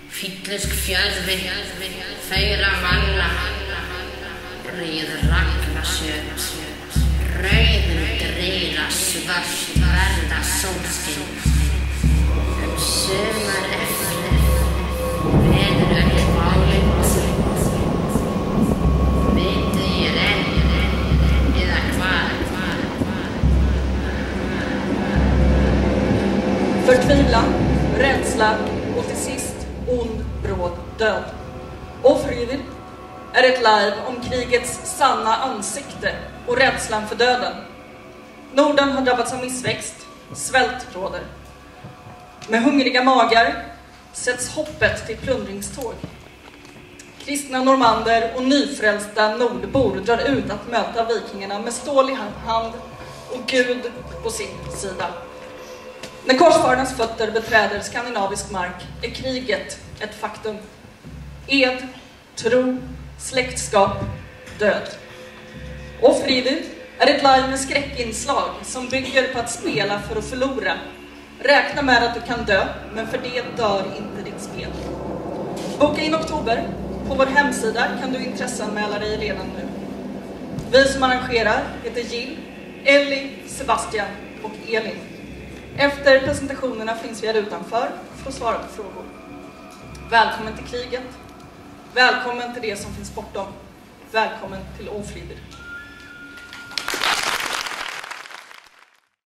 Fittlesk fjärve, fyra manna, red rackvarsöt, röden drela svart, värda solsken, sömar efter, väderöket vanligt, vet i den, är där kvar. Förtvivlan, rädsla och till sist ond, bråd död. Ofrivilligt är ett live om krigets sanna ansikte och rädslan för döden. Norden har drabbats av missväxt, svält råder. Med hungriga magar sätts hoppet till plundringståg. Kristna normander och nyfrälsta nordbor drar ut att möta vikingarna med stål i hand och Gud på sin sida. När korsfararnas fötter beträder skandinavisk mark är kriget ett faktum. Ed, tro, släktskap, död. Ofrivilligt är ett live med skräckinslag som bygger på att spela för att förlora. Räkna med att du kan dö, men för det dör inte ditt spel. Boka in oktober. På vår hemsida kan du intresseanmäla dig redan nu. Vi som arrangerar heter Jill, Ellie, Sebastian och Elin. Efter presentationerna finns vi här utanför för att svara på frågor. Välkommen till kriget. Välkommen till det som finns bortom. Välkommen till Ofrivilligt.